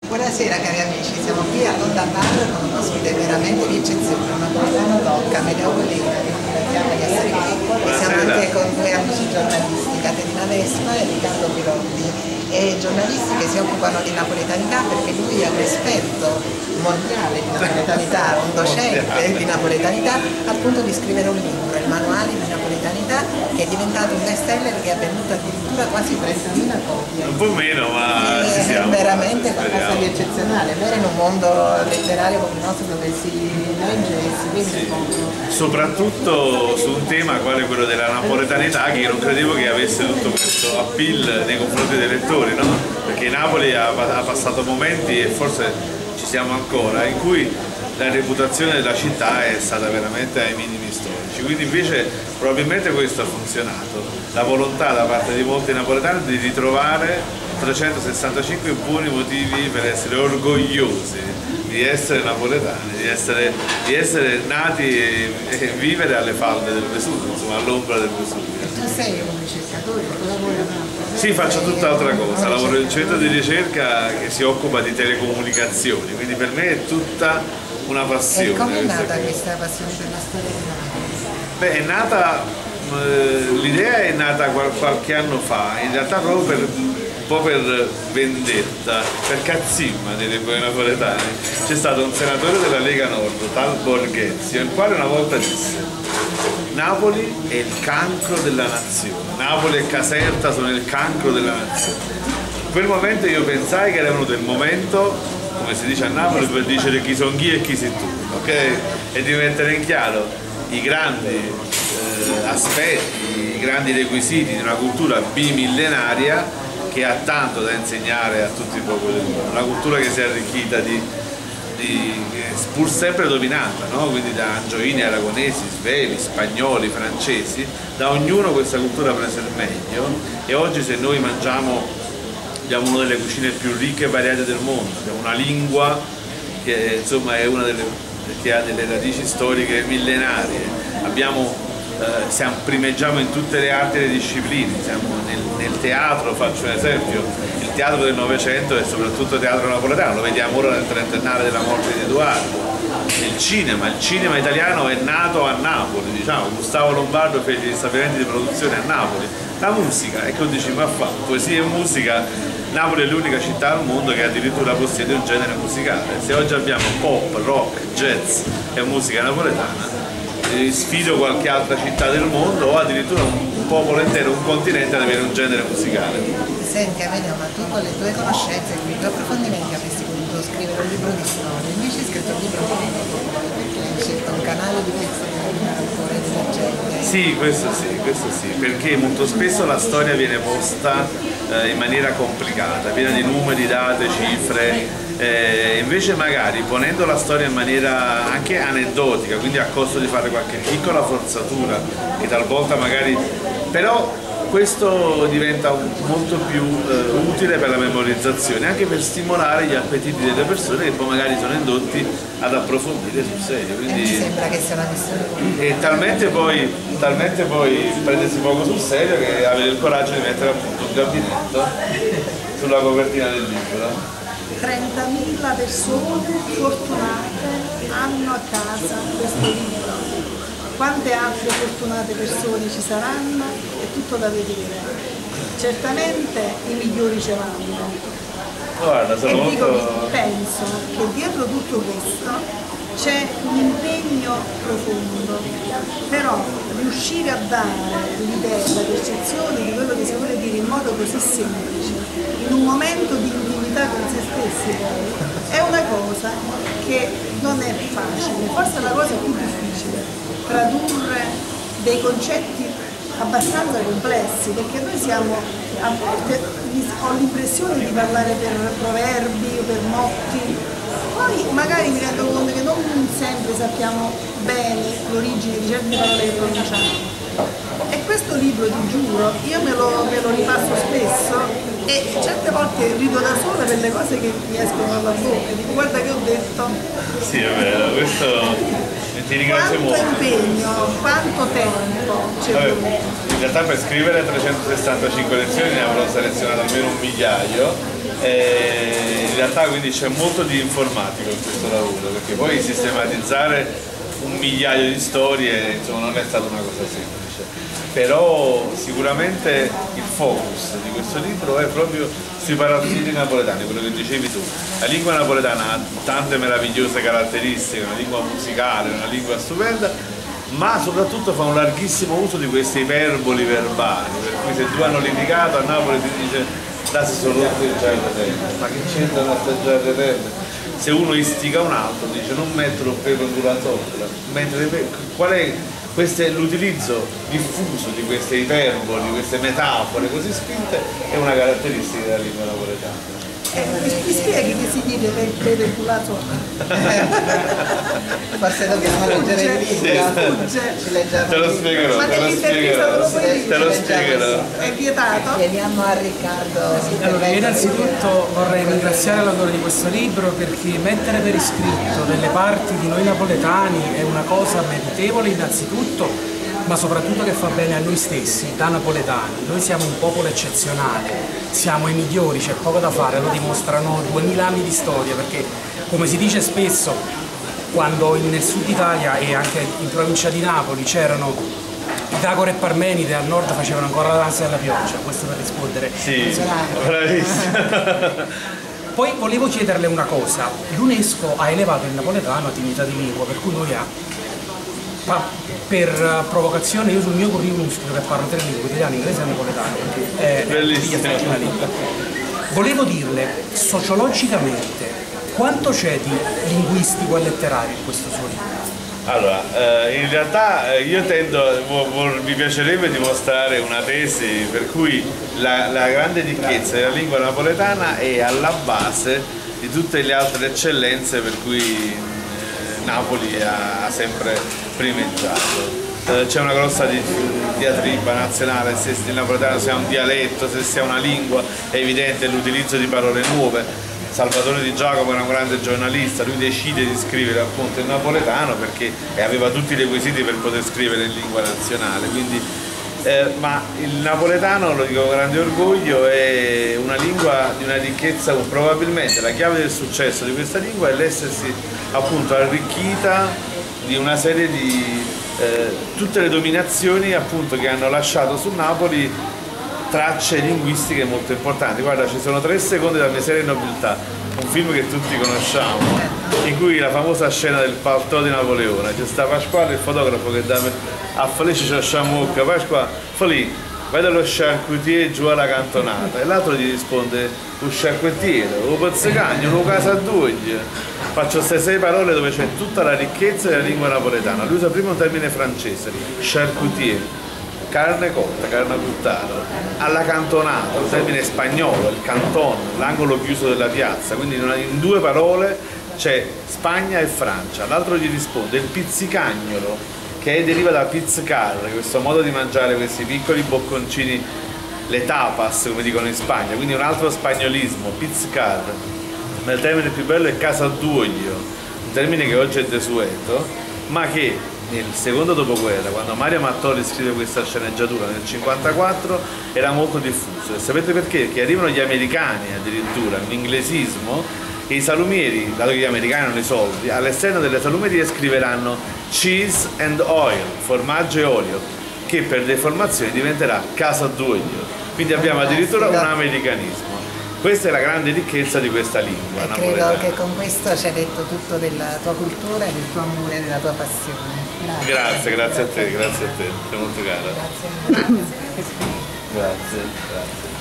Buonasera cari amici, siamo qui a Londra Bar con un ospite veramente di eccezione, Napoletano Docca, Medeopolina, che ringraziamo di essere qui. Siamo anche con due amici giornalisti, Caterina Vespa e Riccardo Pirotti, e giornalisti che si occupano di napoletanità perché lui è un esperto mondiale di napoletanità, un docente di napoletanità, al punto di scrivere un libro, il manuale di napoletanità, che è diventato un best seller che ha venduto addirittura quasi 30.000 copie. Un po' meno, ma ci siamo. È veramente qualcosa di eccezionale, vero, in un mondo letterario come il nostro dove si legge e si vede poco. Soprattutto su un tema quale quello della napoletanità, che io non credevo che avesse tutto questo appeal nei confronti dei lettori, no? Perché Napoli ha passato momenti, e forse ci siamo ancora, in cui la reputazione della città è stata veramente ai minimi storici, quindi invece probabilmente questo ha funzionato, la volontà da parte di molti napoletani di ritrovare 365 buoni motivi per essere orgogliosi di essere napoletani, di essere nati e vivere alle falde del Vesuvio, insomma all'ombra del Vesuvio. Tu sei un ricercatore, lavori a Napoli? Sì, faccio tutt'altra cosa, lavoro in un centro di ricerca che si occupa di telecomunicazioni, quindi per me è tutta una passione. E come è nata questa passione per la storia di Napoli? Beh, è nata, l'idea è nata qualche anno fa, in realtà proprio un po' per vendetta, per cazzimma direbbero i napoletani. C'è stato un senatore della Lega Nord, tal Borghezio, il quale una volta disse: Napoli è il cancro della nazione, Napoli e Caserta sono il cancro della nazione. In quel momento io pensai che era venuto il momento, come si dice a Napoli, per dire chi son chi e chi sei tu, ok? E di mettere in chiaro i grandi aspetti, i grandi requisiti di una cultura bimillenaria che ha tanto da insegnare a tutti i popoli del mondo, una cultura che si è arricchita pur sempre dominata, no? Quindi da angioini, aragonesi, svevi, spagnoli, francesi, da ognuno questa cultura ha preso il meglio, e oggi se noi abbiamo una delle cucine più ricche e variate del mondo, abbiamo una lingua che insomma è che ha delle radici storiche millenarie, primeggiamo in tutte le arti e le discipline, siamo nel teatro, faccio un esempio, il teatro del Novecento è soprattutto teatro napoletano, lo vediamo ora nel trentennale della morte di Edoardo. Il cinema italiano è nato a Napoli, diciamo, Gustavo Lombardo fece gli stabilimenti di produzione a Napoli. La musica, e che dici, ma fa poesia e musica, Napoli è l'unica città al mondo che addirittura possiede un genere musicale. Se oggi abbiamo pop, rock, jazz e musica napoletana, sfido qualche altra città del mondo o addirittura un popolo intero, un continente ad avere un genere musicale. Senti Amedeo, ma tu con le tue conoscenze e con i tuoi approfondimenti avresti potuto scrivere un libro di storia, invece hai scritto un libro politico, perché hai scelto un canale diverso ancora della gente. Sì, questo sì, perché molto spesso la storia viene posta in maniera complicata, piena di numeri, date, cifre. Invece magari ponendo la storia in maniera anche aneddotica, quindi a costo di fare qualche piccola forzatura che talvolta magari, però questo diventa molto più utile per la memorizzazione, anche per stimolare gli appetiti delle persone che poi magari sono indotti ad approfondire sul serio. Quindi, mi sembra che sia una questione. E talmente poi prendersi poco sul serio che avere il coraggio di mettere appunto un gabinetto sulla copertina del libro. 30.000 persone fortunate hanno a casa questo libro. Quante altre fortunate persone ci saranno? È tutto da vedere. Certamente i migliori ce l'hanno. Guarda, Penso che dietro tutto questo c'è un impegno profondo, però riuscire a dare l'idea, la percezione di quello che si vuole dire in modo così semplice, in un momento di intimità con se stessi poi, è una cosa che non è facile, forse è la cosa più difficile, tradurre dei concetti abbastanza complessi, perché noi siamo, a volte ho l'impressione di parlare per proverbi o per motti, poi magari mi rendo conto che non sempre sappiamo bene l'origine di certe parole che pronunciamo. E questo libro, ti giuro, io me lo ripasso spesso E certe volte rido da sola per le cose che mi escono dalla bocca, dico guarda che ho detto. Sì, è vero, questo ti ringrazio molto. Quanto impegno, quanto tempo c'è voluto. In realtà per scrivere 365 lezioni ne avrò selezionato almeno un migliaio. In realtà quindi c'è molto di informatico in questo lavoro, perché poi sistematizzare un migliaio di storie insomma non è stata una cosa semplice, però sicuramente il focus di questo libro è proprio sui parassiti napoletani, quello che dicevi tu. La lingua napoletana ha tante meravigliose caratteristiche, una lingua musicale, una lingua stupenda, ma soprattutto fa un larghissimo uso di questi iperboli verbali, per cui se due hanno litigato a Napoli si dice là si sono rotti il giardino, ma che c'entrano a assaggiare le terre? Se uno istiga un altro dice non mettere un pelo sulla toppa, qual è l'utilizzo diffuso di queste iperboli, queste metafore così spinte è una caratteristica della lingua napoletana. Mi spieghi che si dice pelo sulla toppa? Forse dobbiamo leggere il libro. Te lo spiegherò, Ma te lo spiegherò. È vietato? Chiediamo a Riccardo. Allora, io innanzitutto vorrei ringraziare l'autore di questo libro perché mettere per iscritto delle parti di noi napoletani è una cosa meritevole innanzitutto, ma soprattutto che fa bene a noi stessi, da napoletani. Noi siamo un popolo eccezionale, siamo i migliori, c'è poco da fare, lo dimostrano 2000 anni di storia, perché come si dice spesso, quando nel sud Italia e anche in provincia di Napoli c'erano Pitagora e Parmenide, al nord facevano ancora la danza della pioggia, questo per rispondere. Sì, bravissimo. Poi volevo chiederle una cosa, l'UNESCO ha elevato il napoletano a dignità di lingua, per cui noi per provocazione io sul mio curriculum scrivo che parlo 3 lingue, italiano, inglese e napoletano, perché è una lingua. Volevo dirle, sociologicamente, quanto c'è di linguistico e letterario in questo suo libro? Allora, in realtà mi piacerebbe dimostrare una tesi per cui la grande ricchezza della lingua napoletana è alla base di tutte le altre eccellenze per cui Napoli ha sempre primeggiato. C'è una grossa diatriba nazionale se il napoletano sia un dialetto, se sia una lingua, è evidente l'utilizzo di parole nuove. Salvatore Di Giacomo era un grande giornalista, lui decide di scrivere appunto il napoletano perché aveva tutti i requisiti per poter scrivere in lingua nazionale, quindi, ma il napoletano, lo dico con grande orgoglio, è una lingua di una ricchezza, probabilmente la chiave del successo di questa lingua è l'essersi appunto arricchita di una serie di tutte le dominazioni appunto che hanno lasciato su Napoli tracce linguistiche molto importanti. Guarda, ci sono 3 secondi da Miseria e Nobiltà, un film che tutti conosciamo, in cui la famosa scena del paltò di Napoleone, c'è sta Pasquale, il fotografo, che a Felice c'è sciamocca, Pasqua, Felice, vai dallo charcutier giù alla cantonata, e l'altro gli risponde, un charcutiere, un pezzacagno, una casa a due. Faccio queste 6 parole dove c'è tutta la ricchezza della lingua napoletana. Lui usa prima un termine francese, charcutier, carne cotta, carne buttata, alla cantonata, un termine spagnolo, il canton, l'angolo chiuso della piazza, quindi in 2 parole c'è Spagna e Francia. L'altro gli risponde il pizzicagnolo, che deriva da pizzicar, questo modo di mangiare questi piccoli bocconcini, le tapas come dicono in Spagna, quindi un altro spagnolismo, pizzicar. Ma il termine più bello è casalduoglio, un termine che oggi è desueto, ma che nel secondo dopoguerra, quando Mario Mattoli scrive questa sceneggiatura nel 1954, era molto diffuso. E sapete perché? Perché arrivano gli americani addirittura, un inglesismo, e i salumieri, dato che gli americani hanno i soldi, all'esterno delle salumerie scriveranno cheese and oil, formaggio e olio, che per deformazione diventerà casalduoglio. Quindi abbiamo addirittura un americanismo. Questa è la grande ricchezza di questa lingua napoletana. Credo che con questo ci hai detto tutto della tua cultura e del tuo amore e della tua passione. Grazie a te, sei molto cara. Grazie. Grazie.